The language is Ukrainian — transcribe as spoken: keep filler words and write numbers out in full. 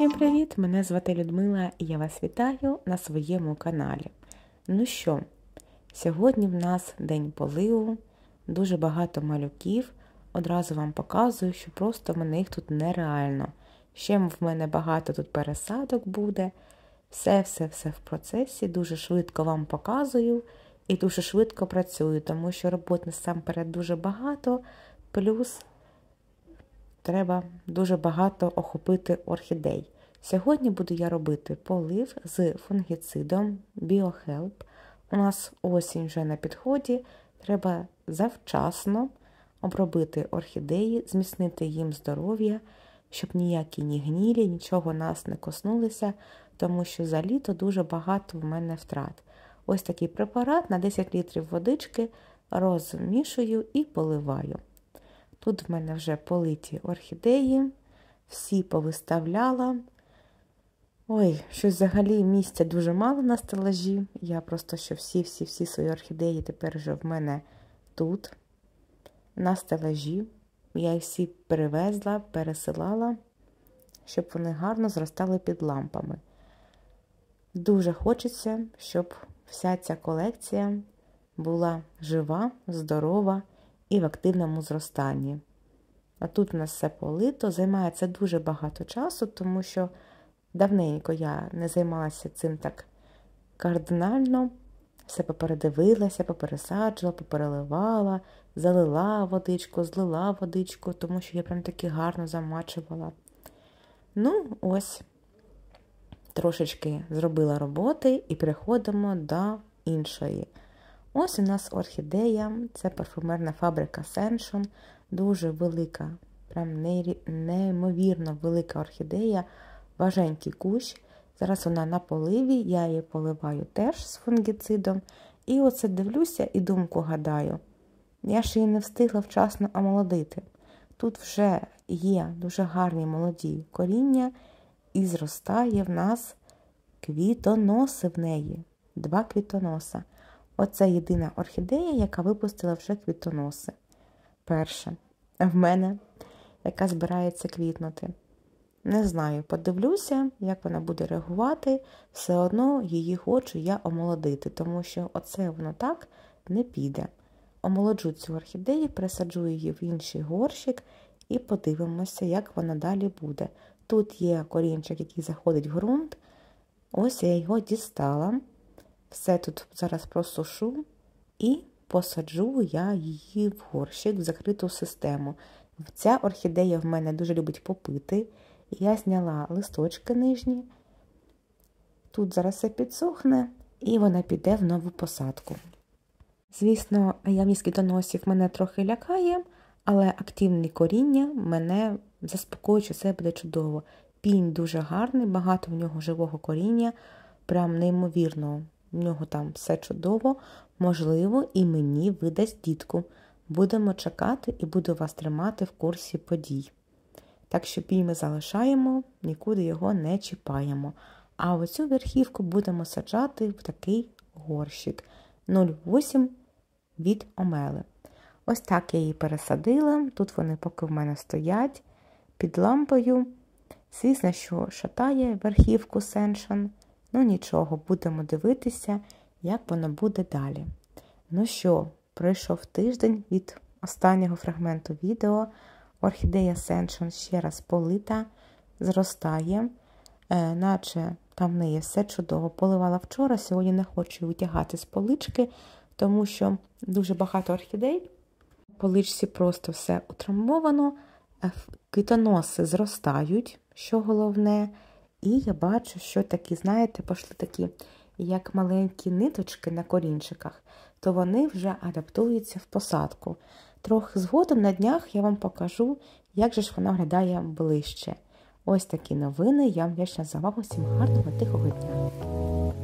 Всім привіт! Мене звати Людмила і я вас вітаю на своєму каналі. Ну що, сьогодні в нас день поливу, дуже багато малюків. Одразу вам показую, що просто в мене їх тут нереально. Ще в мене багато тут пересадок буде. Все-все-все в процесі, дуже швидко вам показую і дуже швидко працюю, тому що роботи насамперед дуже багато, плюс треба дуже багато охопити орхідей. Сьогодні буду я робити полив з фунгіцидом BioHelp. У нас осінь вже на підході, треба завчасно обробити орхідеї, зміцнити їм здоров'я, щоб ніякі ні гнілі, нічого нас не коснулися, тому що за літо дуже багато в мене втрат. Ось такий препарат на десять літрів водички розмішую і поливаю. Тут в мене вже политі орхідеї, всі повиставляла. Ой, щось взагалі місця дуже мало на стелажі. Я просто, що всі-всі-всі свої орхідеї тепер вже в мене тут, на стелажі. Я їх всі перевезла, пересилала, щоб вони гарно зростали під лампами. Дуже хочеться, щоб вся ця колекція була жива, здорова і в активному зростанні. А тут у нас все полито, займає це дуже багато часу, тому що давненько я не займалася цим так кардинально. Все попередивилася, попересаджувала, попереливала, залила водичку, злила водичку, тому що я прям таки гарно замачувала. Ну, ось, трошечки зробила роботи і переходимо до іншої. Ось у нас орхідея, це парфумерна фабрика Sensation, дуже велика, прям неймовірно велика орхідея, важенький кущ. Зараз вона на поливі, я її поливаю теж з фунгіцидом. І оце дивлюся і думку гадаю, я ж її не встигла вчасно омолодити. Тут вже є дуже гарні молоді коріння і зростає в нас квітоноси в неї, два квітоноса. Оце єдина орхідея, яка випустила вже квітоноси. Перша в мене, яка збирається квітнути. Не знаю, подивлюся, як вона буде реагувати, все одно її хочу я омолодити, тому що оце воно так не піде. Омолоджу цю орхідею, пересаджу її в інший горщик і подивимося, як вона далі буде. Тут є корінчик, який заходить в ґрунт, ось я його дістала. Все тут зараз просушу і посаджу я її в горщик, в закриту систему. Ця орхідея в мене дуже любить попити. Я зняла листочки нижні. Тут зараз все підсохне і вона піде в нову посадку. Звісно, наявність квітоносів мене трохи лякає, але активне коріння мене заспокоює, що все буде чудово. Пінь дуже гарний, багато в нього живого коріння, прям неймовірно. В нього там все чудово, можливо, і мені видасть дітку. Будемо чекати і буду вас тримати в курсі подій. Так що пінь ми залишаємо, нікуди його не чіпаємо. А оцю верхівку будемо саджати в такий горщик нуль вісім від Омели. Ось так я її пересадила. Тут вони поки в мене стоять під лампою. Звісно, що шатає верхівку Sensation. Ну нічого, будемо дивитися, як воно буде далі. Ну що, пройшов тиждень від останнього фрагменту відео. Орхідея Sensation ще раз полита, зростає, е, наче там в неї все чудово. Поливала вчора, сьогодні не хочу витягати з полички, тому що дуже багато орхідей. В поличці просто все утрамбовано, квітоноси зростають, що головне. І я бачу, що такі, знаєте, пішли такі, як маленькі ниточки на корінчиках, то вони вже адаптуються в посадку. Трохи згодом на днях я вам покажу, як же ж вона виглядає ближче. Ось такі новини. Я вам вдячна за увагу. Всім гарного, тихого дня.